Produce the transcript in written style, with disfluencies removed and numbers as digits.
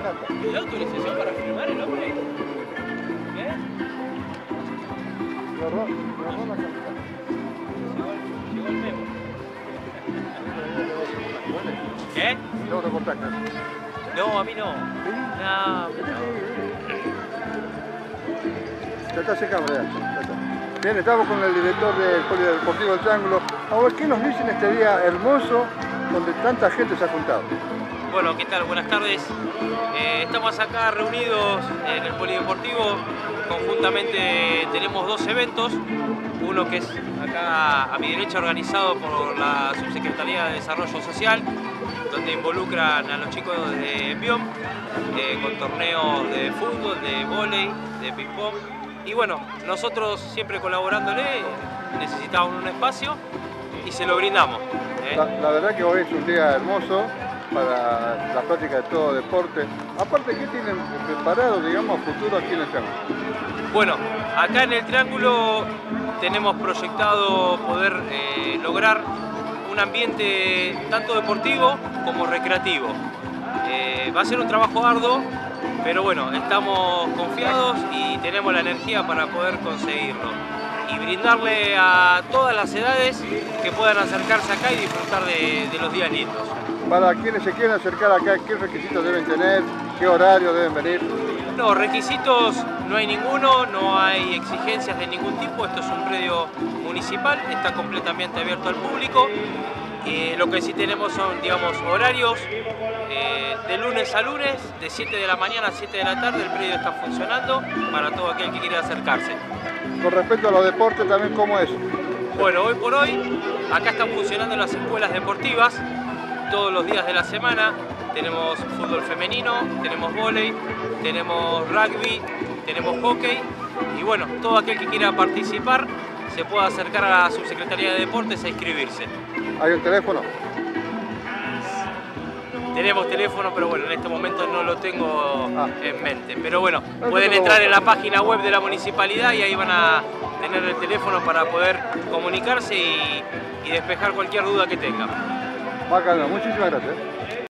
¿Le da autorización para filmar el hombre? ¿Qué? Agarró la cámara. Llegó el memo. ¿Qué? No reportaje. No, a mí no. ¿Sí? No, Ya está ese cámara, ya está. Bien, estamos con el director del Polideportivo del Triángulo. A ver, ¿qué nos dicen este día hermoso donde tanta gente se ha juntado? Bueno, ¿qué tal? Buenas tardes. Estamos acá reunidos en el Polideportivo. Conjuntamente tenemos dos eventos. Uno que es acá a mi derecha, organizado por la Subsecretaría de Desarrollo Social, donde involucran a los chicos de Envión, con torneos de fútbol, de vóley, de ping-pong. Y bueno, nosotros siempre colaborándole, necesitábamos un espacio y se lo brindamos. La verdad que hoy es un día hermoso para la práctica de todo deporte. Aparte, ¿qué tienen preparado, digamos, futuro aquí en el Triángulo? Bueno, acá en el Triángulo tenemos proyectado poder lograr un ambiente tanto deportivo como recreativo. Va a ser un trabajo arduo, pero bueno, estamos confiados y tenemos la energía para poder conseguirlo y brindarle a todas las edades que puedan acercarse acá y disfrutar de los días lindos. Para quienes se quieren acercar acá, ¿qué requisitos deben tener? ¿Qué horario deben venir? No, requisitos no hay ninguno, no hay exigencias de ningún tipo. Esto es un predio municipal, está completamente abierto al público. Lo que sí tenemos son, digamos, horarios de lunes a lunes, de 7 de la mañana a 7 de la tarde. El predio está funcionando para todo aquel que quiera acercarse. Con respecto a los deportes, también, ¿cómo es? Bueno, hoy por hoy, acá están funcionando las escuelas deportivas todos los días de la semana. Tenemos fútbol femenino, tenemos vóley, tenemos rugby, tenemos hockey. Y bueno, todo aquel que quiera participar se puede acercar a la Subsecretaría de Deportes a inscribirse. ¿Hay un teléfono? Tenemos teléfono, pero bueno, en este momento no lo tengo en mente. Pero bueno, No, pueden no, entrar en la página web de la municipalidad y ahí van a tener el teléfono para poder comunicarse y despejar cualquier duda que tengan. Bacano, muchísimas gracias.